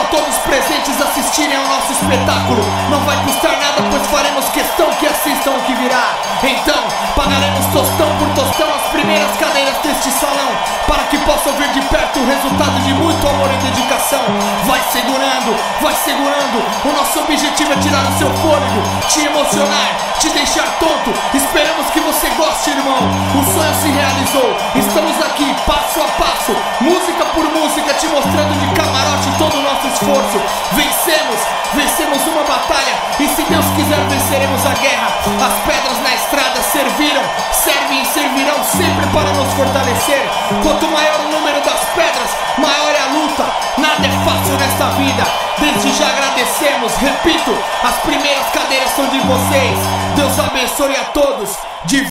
todos os presentes assistirem ao nosso espetáculo. Não vai custar nada, pois faremos questão que assistam o que virá. Então, pagaremos tostão por tostão as primeiras cadeiras deste salão, para que possa ouvir de perto o resultado de muito amor e dedicação. Vai segurando, o nosso objetivo é tirar o seu fôlego, te emocionar, te deixar tonto. Esperamos que você goste, irmão. O sonho se realizou, estamos aqui passo a passo, música por música, te mostrando de camarote todo o nosso esforço. Vencemos uma batalha, e se Deus quiser venceremos a guerra. As pedras na estrada serviram, servem e servirão sempre para nos fortalecer. Quanto maior o número das pedras, maior é a luta. Nada é fácil nesta vida. Desde já agradecemos, repito, as primeiras cadeiras são de vocês. Deus abençoe a todos.